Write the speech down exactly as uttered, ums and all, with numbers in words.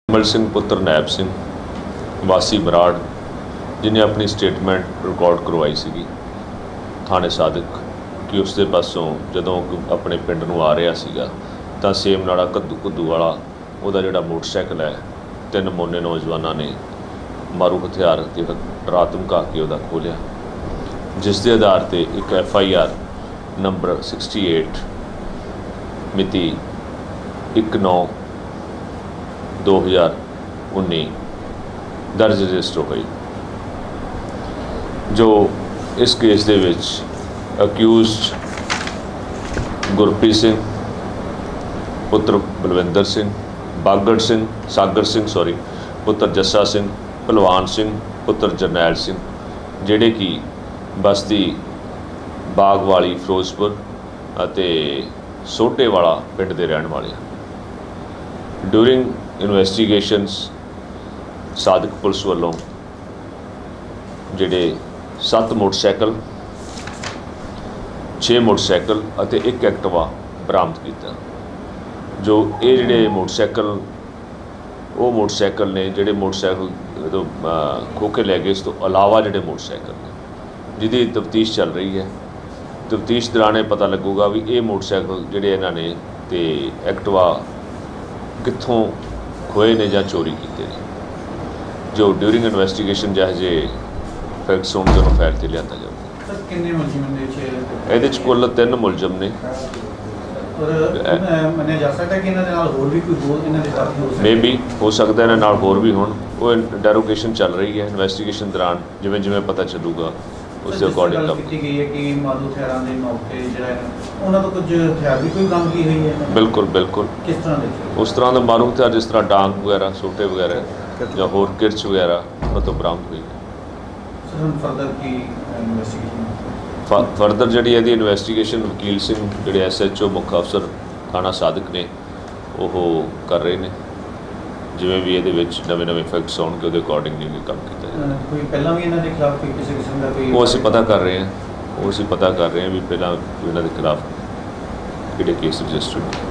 मल सिंह पुत्र नैब सिंह वासी बराड़ जिन्हें अपनी स्टेटमेंट रिकॉर्ड करवाई सी थाने सादिक कि उसके पासों जदों अपने पिंड नूं आ रहा सीगा तां सेम नाला कद्दू कद्दू वाला उहदा जिहड़ा मोटरसाइकिल है तीन मोने नौजवानों ने मारू हथियार ते डरा धमका के उहदा खोलिया, जिस दे आधार ते एक F I R number sixty eight मिति एक नौ दो हज़ार उन्नी दर्ज रजिस्टर हुई, जो इस केस दे विच अक्यूज़ड गुरप्रीत सिंह पुत्र बलविंदर सिंह, बागड़ सिंह सागर सिंह सॉरी पुत्र जस्सा सिंह, भलवान सिंह पुत्र जरनैल सिंह जिहड़े कि बस्ती बागवाली फिरोजपुर अते सोटे वाला पिंड दे रहण वाले। ड्यूरिंग इन्वेस्टिगेशनस सादिक पुलिस वालों जिहड़े सत्त मोटरसाइकिल छे मोटरसाइकिल अते एक एक्टिवा बरामद किया, जो ये जिहड़े मोटरसाइकिल वो मोटरसाइकिल ने जिहड़े मोटरसाइकिल तो खो के लै गए, इस तो अलावा जिहड़े मोटरसाइकिल ने जिहदी तफ्तीश चल रही है। तफ्तीश दौरान पता लगूगा भी ये मोटरसाइकिल जिहड़े इन्हां ने ते एक्टिवा कित्थों खोए ने या चोरी किए ने, जो ड्यूरिंग इन्वेस्टिगेशन जहे फैक्ट्स होने दोनों फैल से लिया जाएगा। ये कुल तीन मुलजम ने, मे बी हो सकता है इन्हां होर भी होण, वो इंटैरोगेशन चल रही है। इन्वेस्टिगेशन दौरान जिवें जिवें पता चलूगा उसके अकॉर्डिंग बिल्कुल बिल्कुल उस तरह के मारू हथियार जिस तरह डांग वगैरह सोटे वगैरह या होर किरच वगैरह उन्होंने तो बरामद हुई है। फर्दर जी यदि इन्वेस्टिगेशन वकील सिंह जोड़े एस एच ओ मुख अफसर थाना सादिक ने वो कर रहे हैं, जिमें भी ये नवे नवे फैक्ट्स आउणगे उहदे अकॉर्डिंग नहीं काम किया वो असीं पता कर रहे हैं वो असीं पता कर रहे हैं भी पहला इन्हां दे खिलाफ किहड़े केस रजिस्टर्ड।